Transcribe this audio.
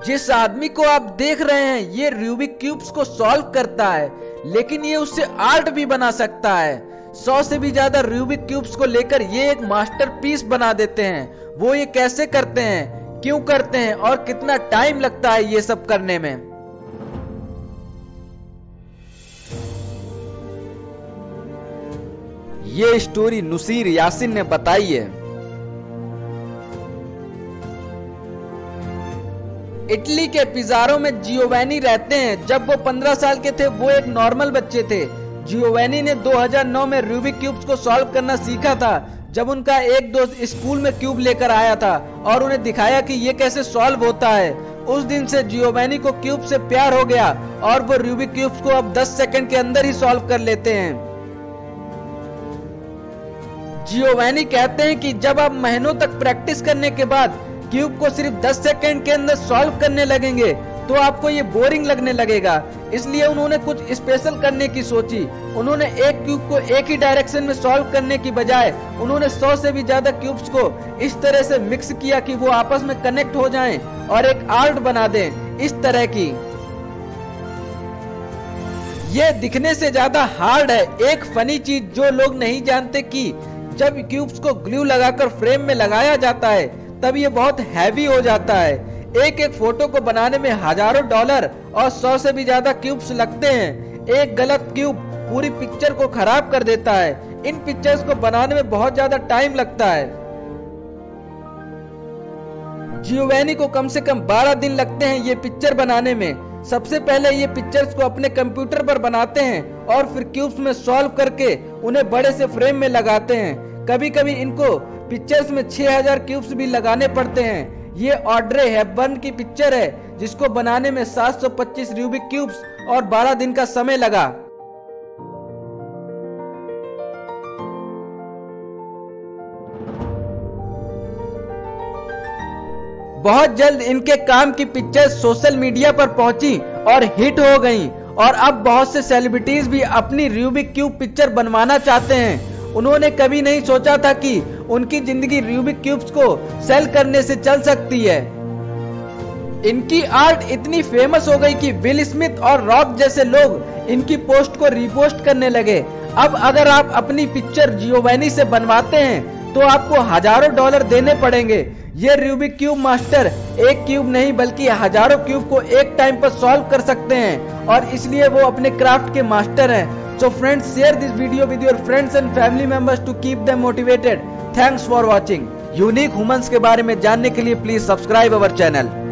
जिस आदमी को आप देख रहे हैं ये रूबिक क्यूब्स को सॉल्व करता है, लेकिन ये उससे आर्ट भी बना सकता है। 100 से भी ज्यादा रूबिक क्यूब्स को लेकर ये एक मास्टरपीस बना देते हैं। वो ये कैसे करते हैं, क्यों करते हैं और कितना टाइम लगता है ये सब करने में। ये स्टोरी नुसीर यासिन ने बताई है। इटली के पिज़ारो में जियोवैनी रहते हैं। जब वो 15 साल के थे वो एक नॉर्मल बच्चे थे। जियोवैनी ने 2009 में रूबिक क्यूब्स को सॉल्व करना सीखा था, जब उनका एक दोस्त स्कूल में क्यूब लेकर आया था और उन्हें दिखाया कि ये कैसे सॉल्व होता है। उस दिन से जियोवैनी को क्यूब से प्यार हो गया और वो रूबिक क्यूब्स को अब 10 सेकंड के अंदर ही सॉल्व कर लेते हैं। जियोवैनी कहते हैं कि जब आप महीनों तक प्रैक्टिस करने के बाद क्यूब को सिर्फ 10 सेकंड के अंदर सॉल्व करने लगेंगे तो आपको ये बोरिंग लगने लगेगा। इसलिए उन्होंने कुछ स्पेशल करने की सोची। उन्होंने एक क्यूब को एक ही डायरेक्शन में सॉल्व करने की बजाय उन्होंने 100 से भी ज्यादा क्यूब्स को इस तरह से मिक्स किया कि वो आपस में कनेक्ट हो जाएं और एक आर्ट बना दें इस तरह की। ये दिखने से ज्यादा हार्ड है। एक फनी चीज जो लोग नहीं जानते कि जब क्यूब्स को ग्लू लगाकर फ्रेम में लगाया जाता है तब ये बहुत हैवी हो जाता है। एक एक फोटो को बनाने में हजारों डॉलर और 100 से भी ज्यादा क्यूब्स लगते हैं। एक गलत क्यूब पूरी पिक्चर को खराब कर देता है। इन पिक्चर्स को बनाने में बहुत ज्यादा टाइम लगता है। जियोवैनी को कम से कम 12 दिन लगते हैं ये पिक्चर बनाने में। सबसे पहले ये पिक्चर्स को अपने कंप्यूटर पर बनाते हैं और फिर क्यूब्स में सॉल्व करके उन्हें बड़े से फ्रेम में लगाते हैं। कभी कभी इनको पिक्चर्स में 6000 क्यूब्स भी लगाने पड़ते हैं। ये ऑड्रे हेपबर्न की पिक्चर है जिसको बनाने में 725 रूबिक क्यूब्स और 12 दिन का समय लगा। बहुत जल्द इनके काम की पिक्चर्स सोशल मीडिया पर पहुंची और हिट हो गईं और अब बहुत से सेलिब्रिटीज भी अपनी रूबिक क्यूब पिक्चर बनवाना चाहते हैं। उन्होंने कभी नहीं सोचा था कि उनकी जिंदगी रूबिक क्यूब्स को सेल करने से चल सकती है। इनकी आर्ट इतनी फेमस हो गई कि विल स्मिथ और रॉक जैसे लोग इनकी पोस्ट को रीपोस्ट करने लगे। अब अगर आप अपनी पिक्चर जियोवैनी से बनवाते हैं तो आपको हजारों डॉलर देने पड़ेंगे। ये रूबिक क्यूब मास्टर एक क्यूब नहीं बल्कि हजारों क्यूब को एक टाइम पर सॉल्व कर सकते हैं और इसलिए वो अपने क्राफ्ट के मास्टर हैं। So friends, share this video with your friends and family members to keep them motivated. Thanks for watching. Unique humans के बारे में जानने के लिए प्लीज सब्सक्राइब अवर चैनल।